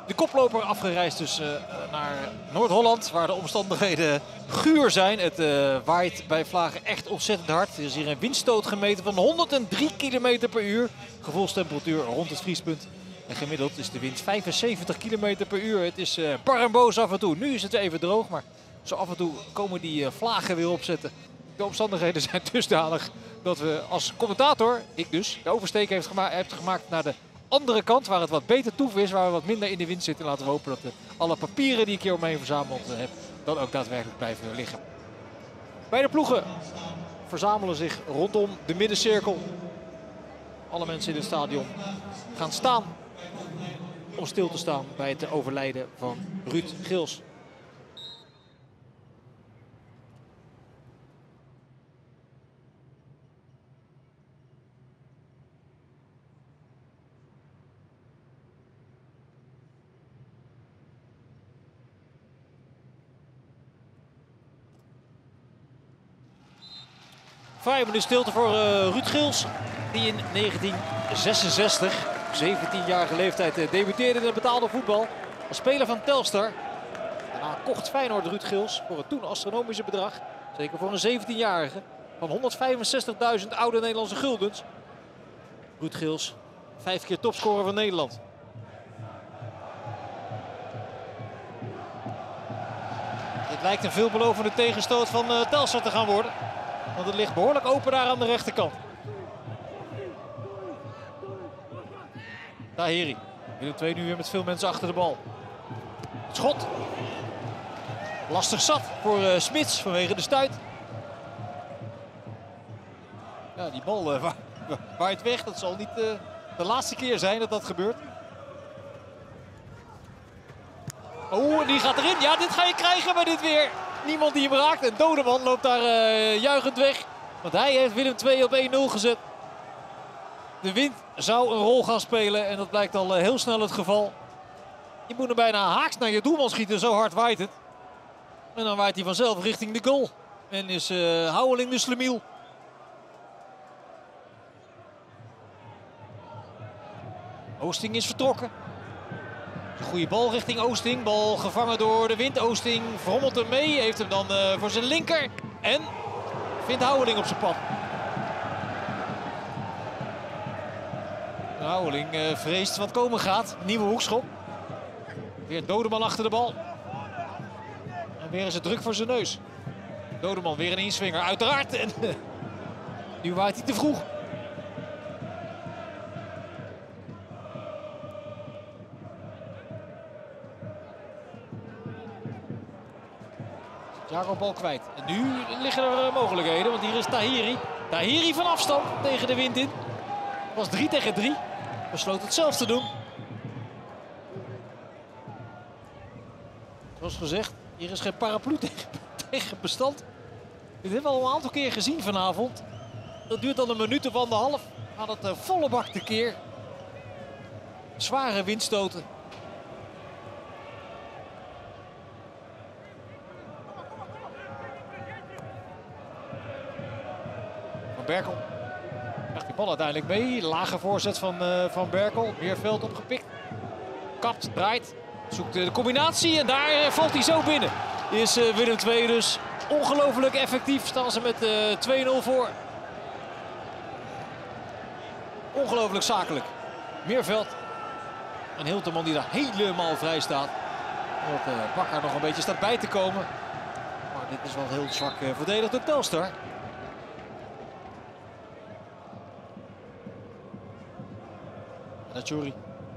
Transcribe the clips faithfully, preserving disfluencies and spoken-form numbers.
de koploper afgereisd dus uh, naar Noord-Holland, waar de omstandigheden guur zijn. Het uh, waait bij Vlagen echt ontzettend hard. Er is hier een windstoot gemeten van honderddrie kilometer per uur. Gevoelstemperatuur rond het vriespunt. En gemiddeld is de wind vijfenzeventig kilometer per uur. Het is uh, bar en boos af en toe. Nu is het even droog, maar zo af en toe komen die uh, vlagen weer opzetten. De omstandigheden zijn dusdanig dat we als commentator, ik dus, de oversteek heeft gema heeft gemaakt naar de andere kant, waar het wat beter toef is, waar we wat minder in de wind zitten. Laten we hopen dat de, alle papieren die ik hier omheen verzameld heb, dan ook daadwerkelijk blijven liggen. Beide ploegen verzamelen zich rondom de middencirkel. Alle mensen in het stadion gaan staan om stil te staan bij het overlijden van Ruud Geels. Vijf minuten stilte voor uh, Ruud Geels, die in negentien zesenzestig, zeventienjarige leeftijd, uh, debuteerde in het betaalde voetbal als speler van Telstar. Daarna kocht Feyenoord Ruud Geels voor het toen astronomische bedrag, zeker voor een zeventienjarige, van honderdvijfenzestigduizend oude Nederlandse guldens. Ruud Geels, vijf keer topscorer van Nederland. Het lijkt een veelbelovende tegenstoot van uh, Telstar te gaan worden. Want het ligt behoorlijk open daar aan de rechterkant. Tahiri. Willem twee nu weer met veel mensen achter de bal. Het schot. Lastig zat voor uh, Smits vanwege de stuit. Ja, die bal uh, wa waait weg. Dat zal niet uh, de laatste keer zijn dat dat gebeurt. Oh, die gaat erin. Ja, dit ga je krijgen bij dit weer. Niemand die hem raakt. En Dodeman loopt daar uh, juichend weg. Want hij heeft Willem twee op één nul gezet. De wind zou een rol gaan spelen. En dat blijkt al uh, heel snel het geval. Je moet er bijna haaks naar je doelman schieten. Zo hard waait het. En dan waait hij vanzelf richting de goal. En is uh, Houweling de slemiel. Oosting is vertrokken. Een goede bal richting Oosting. Bal gevangen door de wind. Oosting verrommelt hem mee. Heeft hem dan uh, voor zijn linker. En vindt Houweling op zijn pad. Houweling uh, vreest wat komen gaat. Nieuwe hoekschop. Weer Dodeman achter de bal. En weer is het druk voor zijn neus. Dodeman weer een inswinger. Uiteraard. En uh, nu waait hij te vroeg. Jacob bal kwijt. En nu liggen er mogelijkheden, want hier is Tahiri. Tahiri van afstand tegen de wind in. Het was drie tegen drie. Besloot het zelf te doen. Zoals gezegd, hier is geen paraplu tegen, tegen bestand. Dit hebben we al een aantal keer gezien vanavond. Dat duurt dan een minuut of anderhalf. Gaat het uh, volle bak tekeer. Zware windstoten. Berkel krijgt die bal uiteindelijk mee. Lage voorzet van, uh, van Berkel. Meerveld opgepikt. Kapt, draait. Zoekt de combinatie en daar uh, valt hij zo binnen. Is uh, Willem twee dus ongelooflijk effectief. Staan ze met uh, twee nul voor. Ongelooflijk zakelijk. Meerveld. En Hilterman die daar helemaal vrij staat. Dat uh, Bakker nog een beetje staat bij te komen. Maar dit is wel heel zwak uh, verdedigd door Telstar. Natjouri.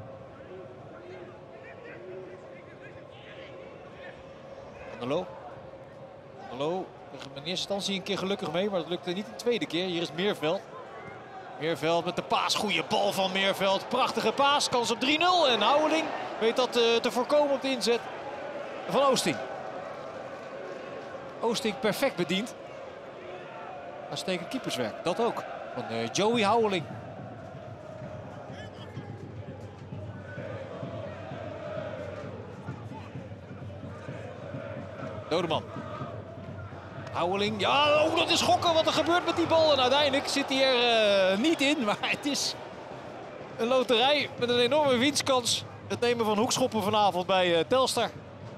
Van der Loo. Van der Loo kreeg hem in eerste instantie een keer gelukkig mee, maar dat lukte niet de tweede keer. Hier is Meerveld. Meerveld met de paas. Goede bal van Meerveld. Prachtige paas. Kans op drie nul. En Houweling weet dat uh, te voorkomen op de inzet van Oosting. Oosting perfect bediend. Uitstekend keeperswerk. Dat ook. Van uh, Joey Houweling. Dodeman. Houweling. Ja, oh, dat is gokken wat er gebeurt met die bal. En uiteindelijk zit hij er uh, niet in. Maar het is een loterij met een enorme winstkans het nemen van hoekschoppen vanavond bij uh, Telstar.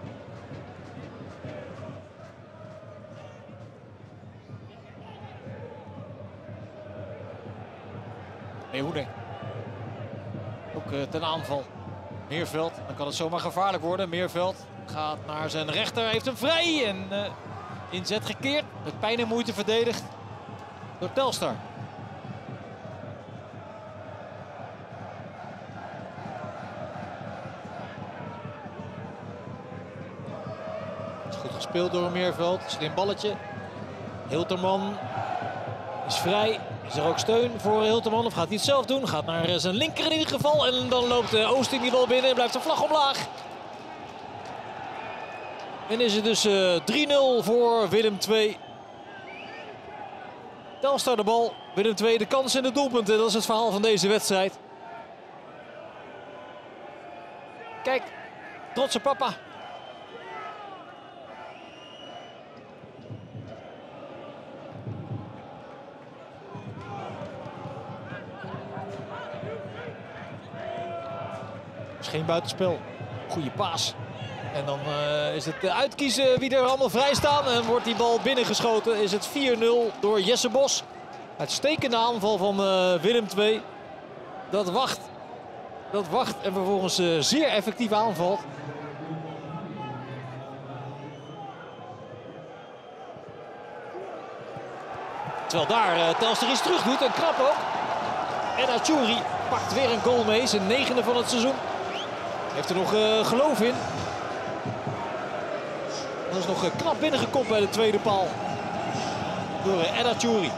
Meehoede. Ook uh, ten aanval. Meerveld, dan kan het zomaar gevaarlijk worden. Meerveld gaat naar zijn rechter, heeft hem vrij en uh, inzet gekeerd. Met pijn en moeite verdedigd door Telstar. Is goed gespeeld door Meerveld, slim balletje. Hilterman is vrij. Is er ook steun voor Hilterman of gaat hij het zelf doen? Gaat naar zijn linker in ieder geval. En dan loopt Oosting die bal binnen en blijft de vlag omlaag. En is het dus uh, drie nul voor Willem twee. Telstar de bal, Willem twee de kans en de doelpunten. Dat is het verhaal van deze wedstrijd. Kijk, trotse papa. Geen buitenspel. Goede paas. En dan uh, is het uitkiezen wie er allemaal vrij staan. En wordt die bal binnengeschoten. Is het vier nul door Jesse Bos. Uitstekende aanval van uh, Willem twee. Dat wacht. Dat wacht en vervolgens uh, zeer effectief aanvalt. Terwijl daar uh, Telstar iets terug doet. En knap ook. En Achouri pakt weer een goal mee. Zijn negende van het seizoen. Heeft er nog uh, geloof in. Dat is nog uh, knap binnengekopt bij de tweede paal. Door uh, Ed Achouri.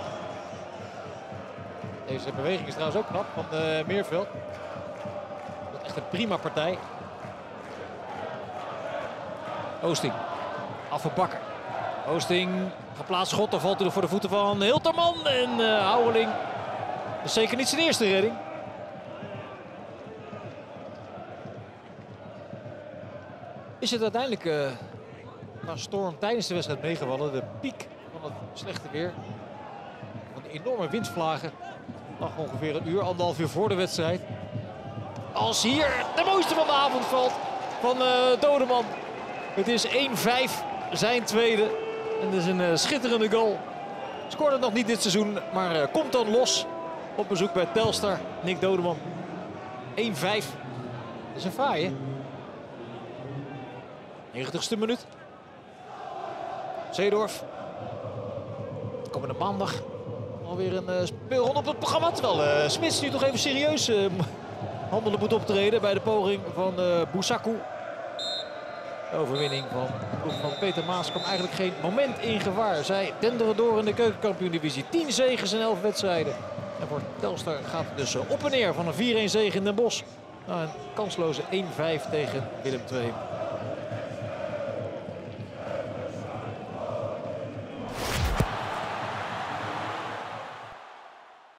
Deze beweging is trouwens ook knap van uh, Meerveld. Dat is echt een prima partij. Oosting. Affe Bakker. Oosting. Geplaatst schot. Dan valt hij er voor de voeten van Hilterman. En uh, Houweling. Dat is zeker niet zijn eerste redding. Is het uiteindelijk uh, qua storm tijdens de wedstrijd meegevallen. De piek van het slechte weer. Van de enorme windvlagen. Lag ongeveer een uur, anderhalf uur voor de wedstrijd. Als hier de mooiste van de avond valt van uh, Dodeman. Het is één vijf, zijn tweede. En dat is een uh, schitterende goal. Scoorde het nog niet dit seizoen, maar uh, komt dan los. Op bezoek bij Telstar, Nick Dodeman. één vijf. Dat is een fraai, hè? negentigste minuut. Seedorf. Komende maandag alweer een uh, speelronde op het programma. Terwijl uh, Smits nu toch even serieus uh, handelen moet optreden bij de poging van uh, Bousakou. De overwinning van de ploeg van Peter Maas kwam eigenlijk geen moment in gevaar. Zij denderen door in de keukenkampioen-divisie. tien zegens in elf wedstrijden. En voor Telstar gaat het dus op en neer van een vier-een zege in Den Bosch. Nou, een kansloze één vijf tegen Willem twee.